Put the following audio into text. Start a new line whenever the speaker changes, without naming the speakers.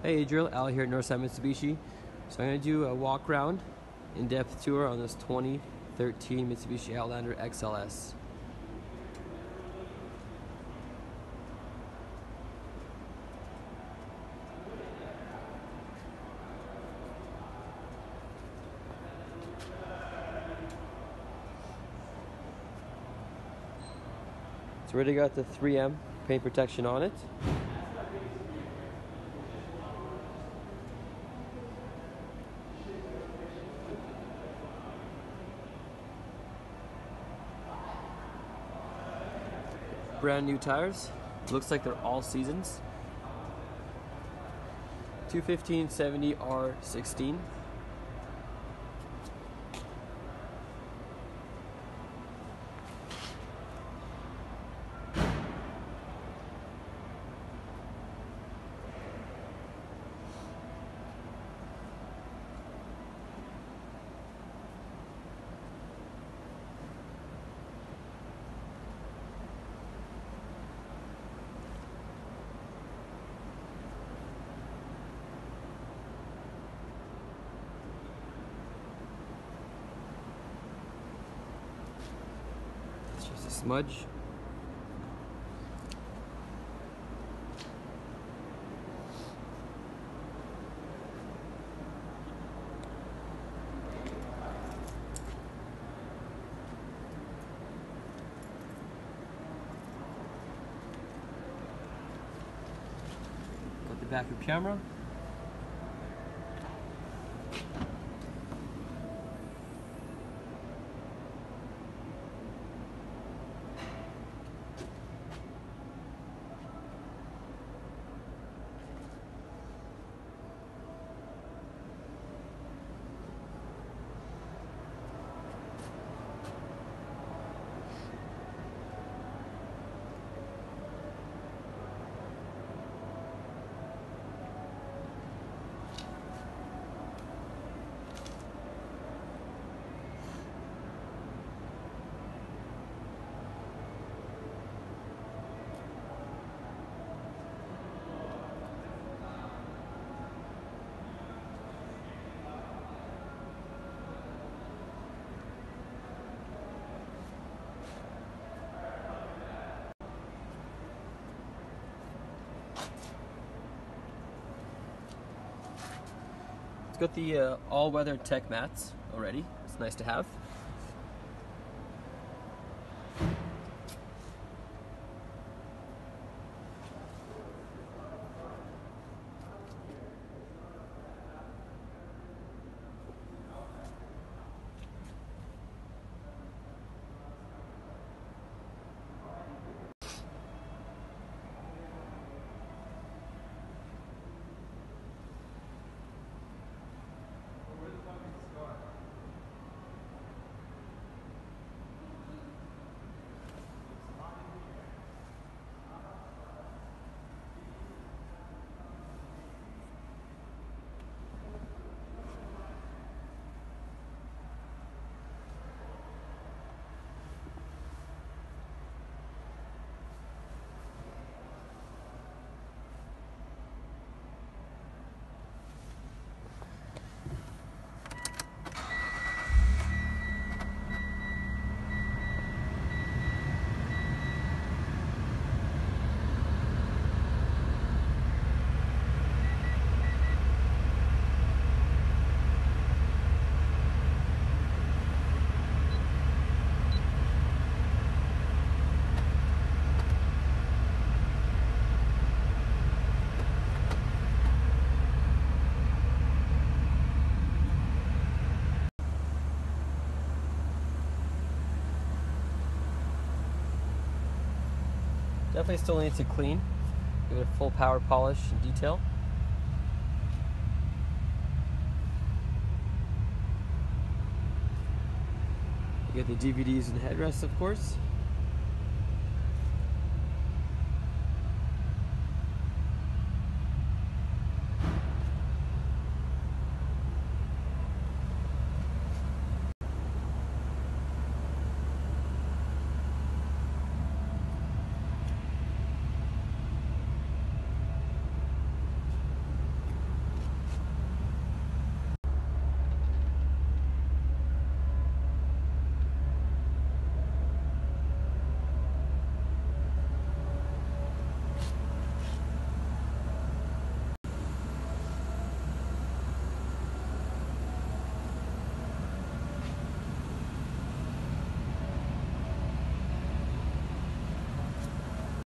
Hey Adriel, Al here at Northside Mitsubishi. So I'm going to do a walk around, in-depth tour on this 2013 Mitsubishi Outlander XLS. It's already got the 3M paint protection on it. Brand new tires. Looks like they're all seasons. 215/70 R16. It's just a smudge. Got the backup camera. It's got the all-weather tech mats already. It's nice to have. Definitely still needs to clean. Give it a full power polish and detail. You get the DVDs and headrests, of course.